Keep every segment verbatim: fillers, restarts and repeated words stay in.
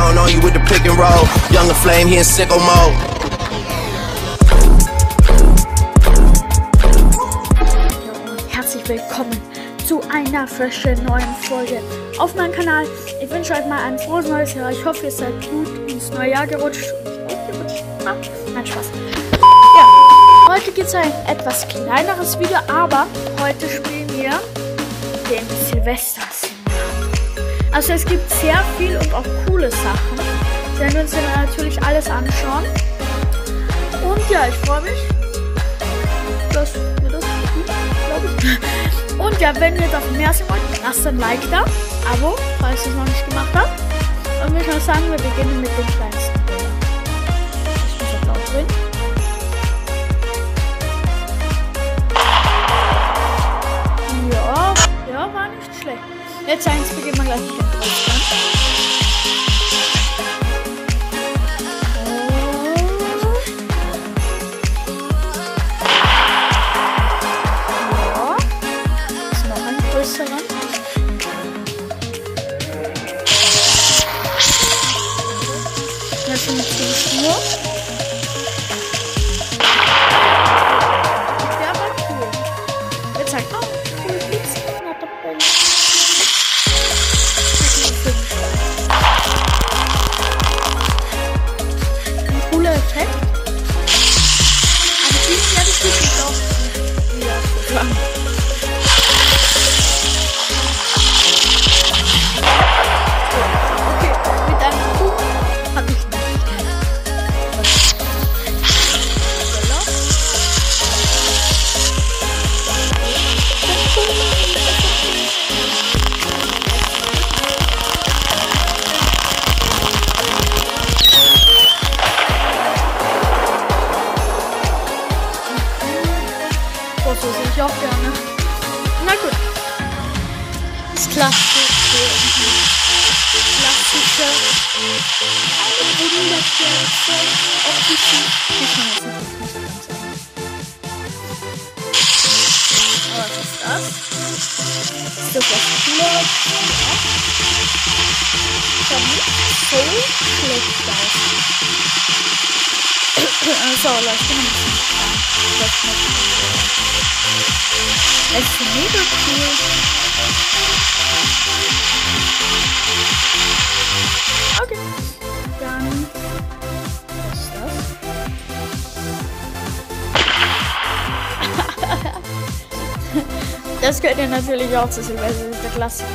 down on you with the pick and roll. Younger flame, he in sicko mode. Herzlich willkommen zu einer frischen neuen Folge auf meinem Kanal. Ich wünsche euch mal ein frohes neues Jahr. Ich hoffe, ihr seid gut ins neue Jahr gerutscht. Ah, nein, Spaß. Ja, heute gibt es ein etwas kleineres Video, aber heute spielen wir den Silvester. Also es gibt sehr viel und auch coole Sachen. Wir werden uns dann natürlich alles anschauen. Und ja, ich freue mich, dass wir das tun, glaube ich. Und ja, wenn ihr davon mehr sehen wollt, lasst ein Like da, Abo, falls ihr es noch nicht gemacht habt. Und ich würde sagen, wir beginnen mit dem kleinsten Bilder. Ich muss auch laut reden. Ja, ja, war nicht schlecht. Jetzt eins beginnen wir gleich mit dem Großstand. Ja, ist noch ein größerer. Jetzt sind wir ziemlich nur. Der war cool. Jetzt sagt auch, cool, nichts in der Tabelle. Effekt. Aber die werde ich wirklich auch wieder fangen. Okay, mit einem Kuh habe ich nicht. So sehe ich auch gerne. Na gut. Das klassische. Klassische. Eine wunderschönste. Auch die Küche. Was ist das? Ist das was Cooles? Schaut nicht so schlecht aus. So, Leute, ich bin ein bisschen das es ist mega cool. Okay. Dann. Was ist das? Das gehört ihr natürlich auch zu Silvester. Das ist der Klassiker.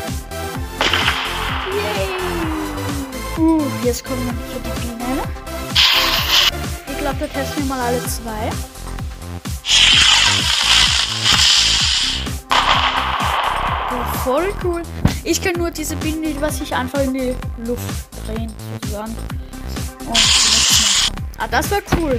Yay! Uh, jetzt kommen wir für die Biene. Ich glaube, da testen wir mal alle zwei. Voll cool. Ich kann nur diese Bienen, was sich einfach in die Luft drehen, sozusagen. Und nichts machen. Ah, das war cool.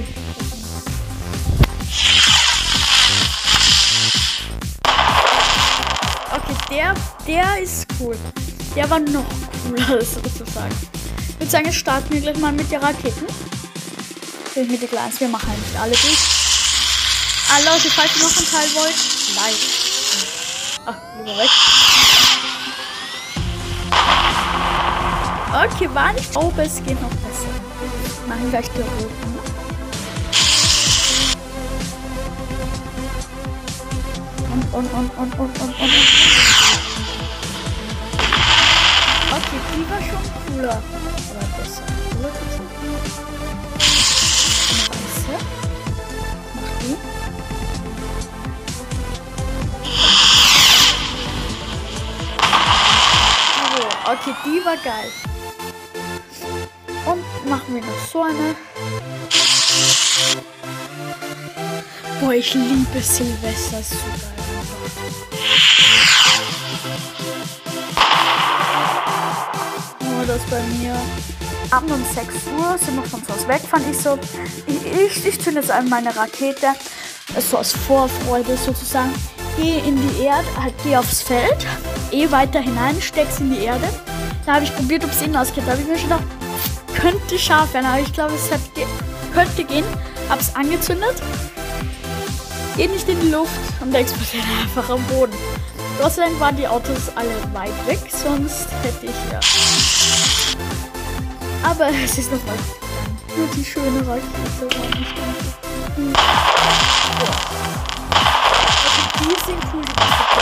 Okay, der, der ist cool. Der war noch cooler, sozusagen. Ich würde sagen, jetzt starten wir gleich mal mit den Raketen. Mit den Glas. Wir machen nicht alle durch. Ah, Leute, falls ihr noch einen Teil wollt, like. Ach, lieber weg. Okay, war nicht. Oh, es geht noch besser. Machen gleich die roten. Und, und, und, und, und, und, und. Okay, die war schon cooler. Aber besser. Cooler, besser. Eine weiße. Mach die. Okay, die war geil. Und machen wir noch so eine. Boah, ich liebe Silvester, so geil. Nur das bei mir. Abend um sechs Uhr sind wir von zu Hause weg, fand ich so. Ich, ich, ich zünde jetzt an meine Rakete. So aus Vorfreude sozusagen. Gehe in die Erde, halt gehe aufs Feld. Eh weiter hinein, steck's in die Erde. Da habe ich probiert, ob es innen ausgeht. Da habe ich mir schon gedacht, könnte scharf werden, aber ich glaube, es hat ge könnte gehen. Hab's angezündet. Geht nicht in die Luft und der explodiert einfach am Boden. Gott sei Dank waren die Autos alle weit weg, sonst hätte ich ja. Aber es ist noch was. Nur die schöne Rakete war nicht ganz so cool. Also die sind cool, die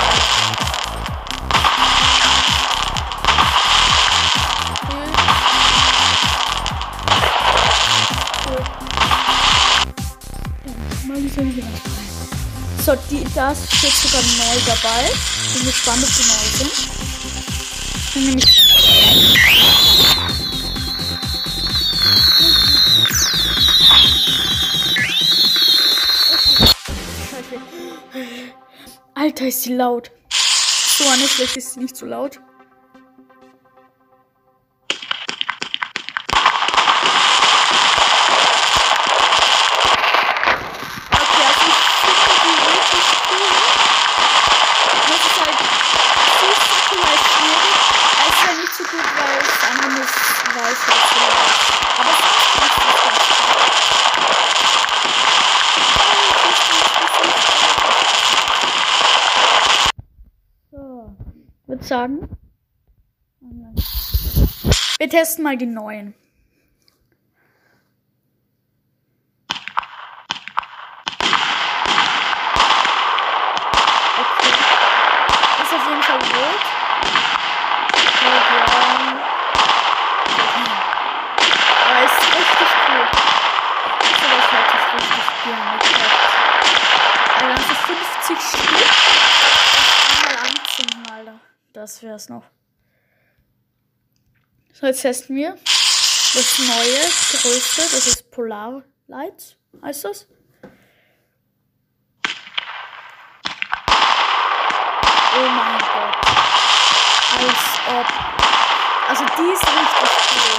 So, die, da steht sogar neu dabei. Bin gespannt, ob die neu sind. Dann nehme ich. Okay. Alter, ist die laut. So, eine schlecht ist sie nicht so laut. Würde sagen, wir testen mal die neuen. Okay. Ist auf jeden Fall rot. Aber ist richtig cool. So was hätte ich richtig gerne gehabt. Also fünfzig Stück. Einmal anzünden, Alter. Das wär's noch. So, jetzt testen wir das neue, größte. Das ist Polar Lights, heißt das. Oh mein Gott. Als ob. Also die ist richtig cool.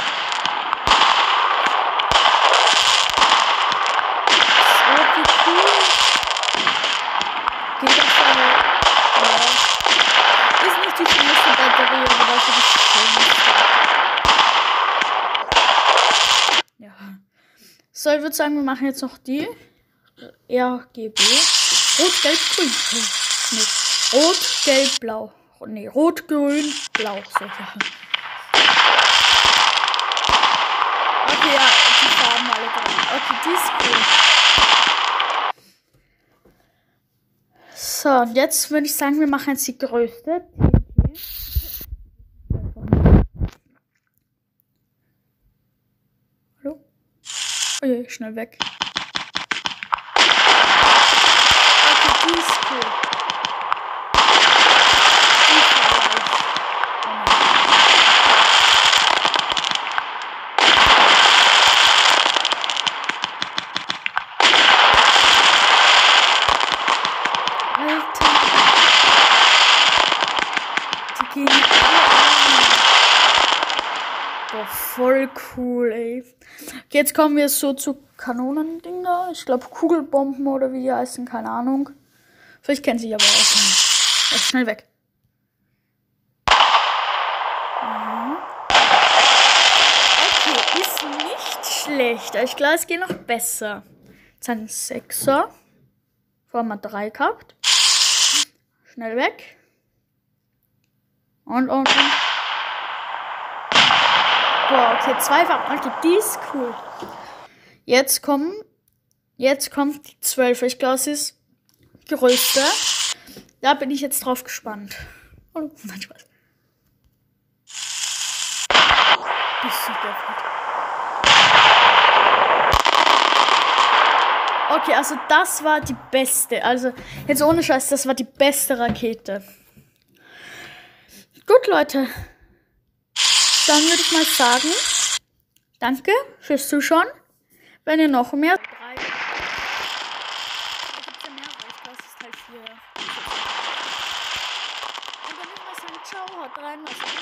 So, wie cool. Geht das schon? Ja. Ist nicht die schnellste Batterie, aber das ist die schönste. Ja. So, ich würde sagen, wir machen jetzt noch die R G B. Rot, Gelb, Grün. Nee. Rot, Gelb, Blau. Nee, Rot, Grün, Blau. So, ja. Okay, ja, die Farben alle dran. Okay, die ist cool. So, und jetzt würde ich sagen, wir machen jetzt die größte. Hallo? Oh je, schnell weg. Okay, die ist cool. Die ist leicht. Alter. Die gehen alle an. Boah, voll cool, ey. Okay, jetzt kommen wir so zu Kanonending da. Ich glaube Kugelbomben oder wie die heißen, keine Ahnung. Vielleicht kennen sie aber auch nicht. Jetzt schnell weg. Mhm. Okay, ist nicht schlecht. Ich glaube, es geht noch besser. Jetzt ein Sechser. Vorher mal drei gehabt. Schnell weg. Und, und, und. Boah, okay, zwei Farben. Okay, die ist cool. Jetzt kommen, jetzt kommt die zwölf. Ich glaube, es ist die größte. Da bin ich jetzt drauf gespannt. Oh, nein, Spaß. Die ist super gut. Okay, also das war die beste. Also, jetzt ohne Scheiß, das war die beste Rakete. Gut, Leute. Dann würde ich mal sagen, danke fürs Zuschauen. Wenn ihr noch mehr... Drei. Da gibt's ja mehr, aber ich glaube, es ist Teil vier. Und dann würde ich mal sagen, ciao, haut rein, was gut.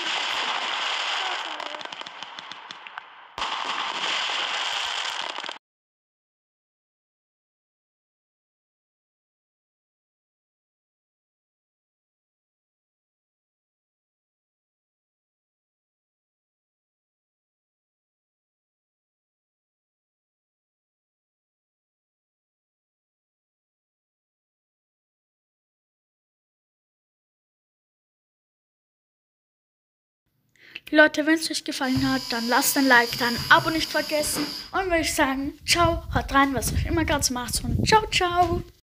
Leute, wenn es euch gefallen hat, dann lasst ein Like, dann ein Abo nicht vergessen. Und würde ich sagen, ciao, haut rein, was euch immer gerade so macht. Und ciao, ciao.